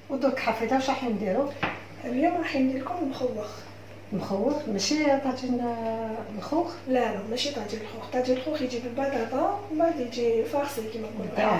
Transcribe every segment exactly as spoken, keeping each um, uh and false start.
ودرك حفيظه واش راح نديرو اليوم راح ندير لكم المخوخ. مخوخ ماشي طاجين الخوخ؟ لا لا ماشي طاجين الخوخ. طاجين الخوخ يجيب البطاطا ومن بعد يجي فارسي كيما نقولوا.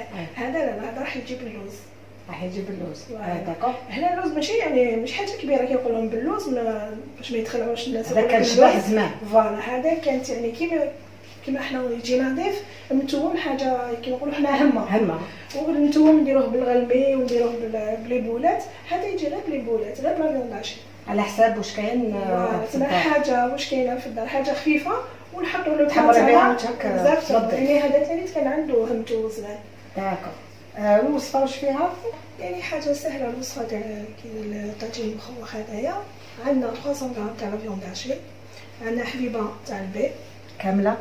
هذا لا هذا راح يجيب اللوز. راح يجيب اللوز. اه داكوغ. هنا اللوز ماشي يعني مش حاجه كبيره كيقول لهم باللوز باش ما يتخلعوش الناس. هذا كان شبه زمان. فوالا هذا كانت يعني كيما كيما حنا يجي نظيف. المتوم حاجه كيما نقولوا حنا همه همه. والمتوم نديروه بالغلمي ونديروه بليبولات. هذا يجي غير بليبولات غير ما فيونطاشي على حساب واش كاين في حاجه واش كاينه في الدار حاجه خفيفه ونحطوا له تحمر بها هكا بالضبط. يعني هذا ثاني كان عنده همتو زمان. داكوغ. آه الوصفه واش فيها؟ يعني حاجه سهله الوصفه تاع كي الطاجين المخوخ هذايا. عندنا ثلاثمية غرام تاع فيونداشي، عندنا حبيبه تاع البيض كامله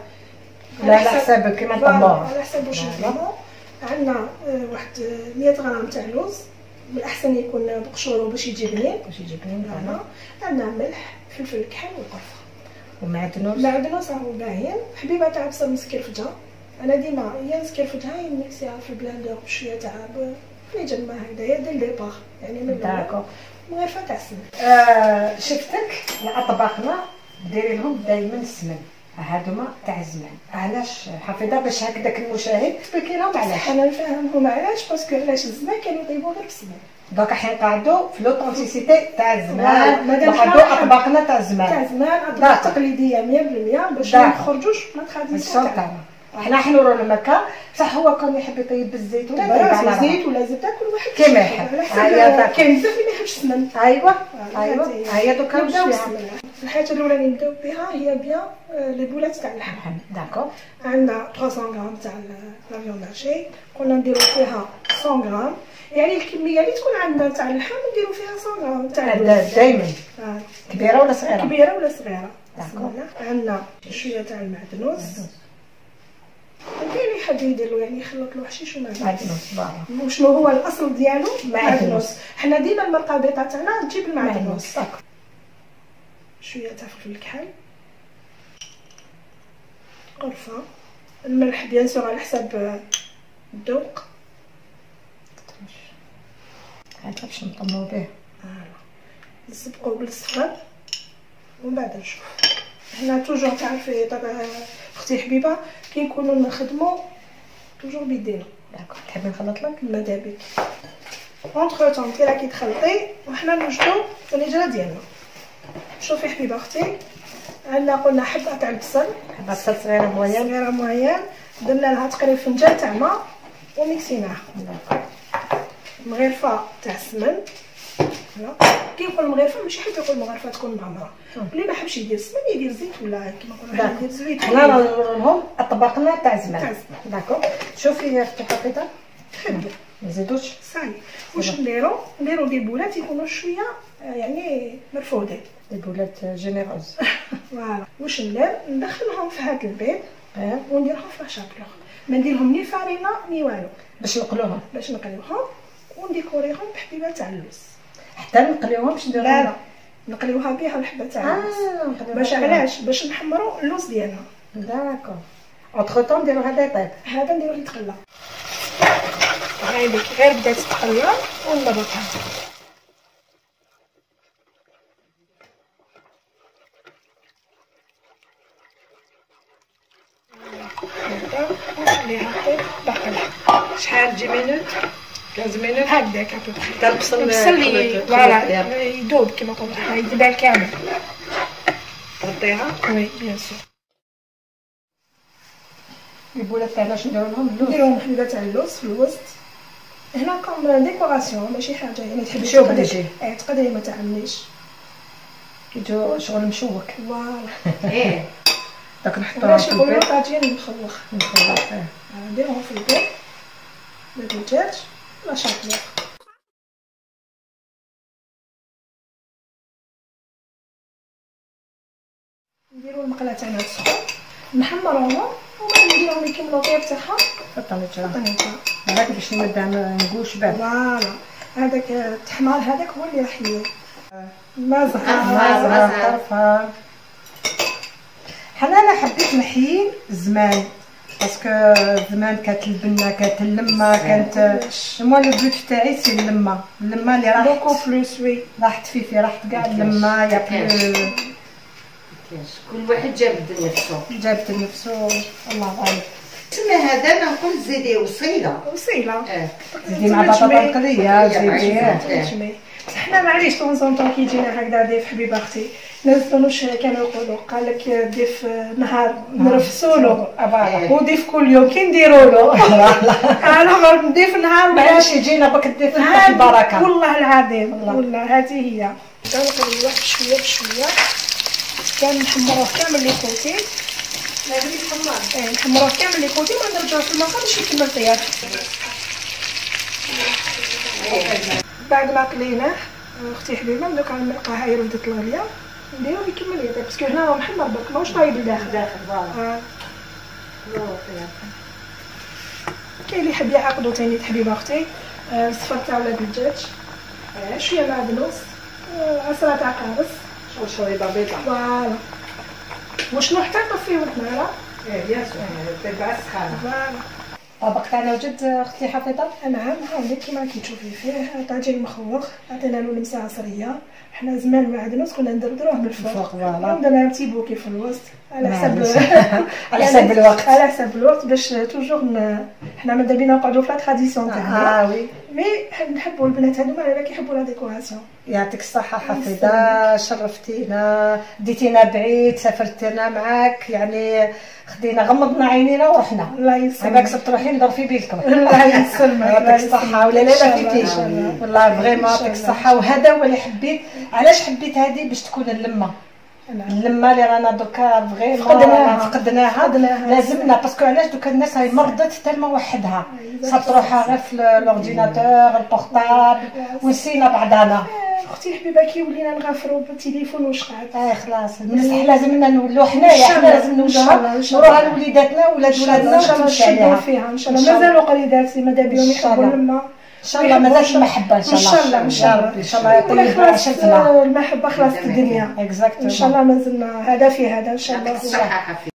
لا على حساب كيما طماط على حساب واش نطلبوا. عندنا واحد مية غرام تاع لوز، من الاحسن يكون بقشورو باش يجي بنين باش يجي بنين. فوالا. عندنا ملح فلفل كحل وقرفه ومعدنوس. معدنوس راهو باين. حبيبه تاع بصل مسكرفجه. انا ديما هي مسكرفجها نميكسيها في البلاندر بشويه تاع فنجان ما هكذايا ديال لي باغ يعني من داكوغ. مغرفه تاع السمن. آه شفتك اطباقنا ديري لهم دائما السمن هادوما تاع الزمان. علاش حفيظه باش هكذاك المشاهد تبكي لهم علاش؟ انا نفهمهم علاش باسكو علاش الزمان كانوا يطيبوا غير بالسمن. دونك حنا نقعدوا في لوطونتيسيتي تاع الزمان. نقعدوا اطباقنا تاع الزمان تاع الزمان اطباق تقليديه مية بالمية باش ما نخرجوش من التراديسيون تاعنا. حنا حنا نورو المكان صح. هو كان يحب يطيب بالزيت ولا يطيب على الزيت ولا زبده كل واحد كيما يحب. هيا كاين بزاف اللي ما يحبش السمن. ايوا ايوا هيا دوكا نبداو الحاجه الاولى اللي نبداو بها هي بيان لي بولات تاع اللحم. داكوغ. عندنا ثلاثمية غرام تاع لا فيونداشي قلنا نديرو فيها مية غرام. يعني الكميه اللي تكون عندنا تاع اللحم نديرو فيها مية غرام تاع دائما. آه. كبيره ولا صغيره؟ كبيره ولا صغيره. داكوغ. عندنا شويه تاع المعدنوس. كاين اللي يحب يدير يعني يخلط له حشيش ومعدنوس. وشنو هو الاصل ديالو؟ معدنوس. حنا ديما المرقبيطه تاعنا تجيب المعدنوس. شويه تاع فلفل كحل، قرفه، الملح بيان سور على حساب الذوق. هذا باش نطمو به. نسبقو بالصفر ومن بعد نشوف. هنا توجور تعرفي طبعا اختي حبيبه كي نكونوا نخدموا توجور بيدينا. داكوغ. تحبي نخلط لك؟ ماذا بك. اونتر طون انت راكي تخلطي وحنا نوجدوا النجره ديالنا. شوفي حبيبه اختي عندنا قلنا حبه تاع البصل. حبه بصل صغيره موين. صغيره موين. درنا لها تقريبا فنجان تاع ماء وميكسيناها. مغرفه تاع السمن. كي يقول مغرفه ماشي حيت يقول مغرفه تكون معمره. اللي ما حبش يدير السمن يدير زيت ولا كيما نقولوا يدير زويت. حنا نوريهم اطباقنا تاع الزمان. داكوغ. شوفي اختي حفيظه خدي ما نزيدوش صاي. واش نديرو؟ نديرو دي بولات يكونوا شويه يعني مرفودين. دي بولات جينيروز. فوالا. واش ندير؟ ندخلهم في هذا البيض ونديرهم في لاشابلوغ. ما نديرهم ني فارينه ني والو باش نقلوهم باش نقليوهم ونديكوريهم بحبيبه تاع اللوز. حتى نقليوهم باش نديرو؟ لا لا نقليوها بها الحبه تاع اللوز. آه باش علاش؟ باش نحمروا اللوز ديالنا. داكوغ. اونتر طون نديرو هذا يطيب. هذا نديرو يتقلى. هايديك غير بدات تقلى ونضربها. نخليها طيب باقي شحال تجي مينوت خمسة مينوت هكذاك حتى البصل البصل فوالا يذوب كيما قلت حنا يذبل كامل. تغطيها؟ وي بيان سور. البولات تاعنا شنو نديرو لهم؟ اللوز. نديرو لهم حبيبه تاع اللوز في الوسط هنا كوم ديكوراسيون ماشي حاجه يعني تحبي شوف تقدري ايه تقدري ما تعمليش كي جو شغل مشوك. فوالا. ايه داك نحطوها علاش في يقولوا البيض. طاجين مخوخ. مخوخ اه. نديروهم في البيض الدجاج لا شابلوغ. نديرو المقله تاعنا تسخن نحمروهم ومن نديروهم يكملوا الطياب تاعها. حطها نجرة نجرة هذاك باش نبدا نقوش به. فوالا. هذاك التحمار هذاك هو اللي راح مازغه مازغه طرفه. حنا انا حبيت نحيي زمان باسكو زمان كانت البنه كانت اللمه كانت مو لو بوت تاعي سي اللمه اللمه اللي راح بوكو بلوس وي راح تفيفي راح كاع اللمه يا كل واحد جاب نفسه جابت نفسه الله غالب. تما هذا نقول زيدي وصيله وصيله اه زيدي مع بطاطا مقليه زيدي. حنا معليش طون طون طون كي يجينا هكذا ضيف حبيبه اختي نزلوش كانوا يقولوا قال لك ضيف نهار نرفسوا له وضيف كل يوم كي نديروا له انا نضيف نهار معليش يجينا بك الضيف نهار البركه والله العظيم والله هذه هي. كنقلبوه بشويه بشويه كنحمروه كامل لي كوتي لازم يتحمر ايه نحمروه كامل لي كوتي وما نرجعوش في الماء باش يكمل طياب. بعد ما قليناه اختي حبيبه دوكا نلقاها يردت الغليه نديرو يكمل يطيب باسكو هنا راه محمر برك ماهوش طايب لداخل داخل فوالا. كاين اللي يحب يعقدو ثاني حبيبه اختي الصفر تاع ولاد الدجاج شويه معدنوس عصره تاع قارص شويه بيضاء فوالا وشنو حتى نطفيو النار ايه بيان سور تبع السخانه. فوالا الطبق تاعنا وجد اختي حفيظه. نعم هاوليك كيما كتشوفي فيه طاجين مخوخ عطينا له لمسه عصريه. حنا زمان معدنوس كنا ندردروه من الفوق فوالا درنا بتي بوكي في الوسط على حسب على حسب الوقت على حسب الوقت باش توجور حنا ماذا بينا نقعدوا في لا تراديسيون تاعنا. اه وي مي نحبوا البنات هذوما على بالك يحبوا لا ديكوراسيون. يعطيك الصحة حفيظة شرفتينا ديتينا بعيد سافرتينا معاك يعني خدينا غمضنا عينينا ورحنا. الله يسلمك هكاك تروحي نضرب في بيتكم. الله يسلمك يعطيك الصحة ولا لا لا فيتيش والله فريمون يعطيك الصحة. وهذا هو اللي حبيت علاش حبيت هذه باش تكون اللمة اللمة اللي رانا دوكا فريمون فقدناها فقدناها لازمنا باسكو علاش دوكا الناس هاي مرضت حتى ما وحدها صابت روحها غير في لورديناتور البورطابل ونسينا بعضنا. اختي الحبيبه كي ولينا نغفروا بالتليفون وشقعت اه خلاص بصح لازمنا نولوا حنايا حنا لازم نولوها نوروها لوليداتنا ولاد ولادنا ان شاء الله نشدوا فيها ان شاء الله. مازالوا قريدات ماذا بهم يحبوا اللمه ان شاء الله مازالش المحبه ان شاء الله ان شاء الله ان شاء الله يطيب عشرتنا المحبه خلاص الدنيا اكزاكتومون ان شاء الله مازلنا هذا في هذا ان شاء الله.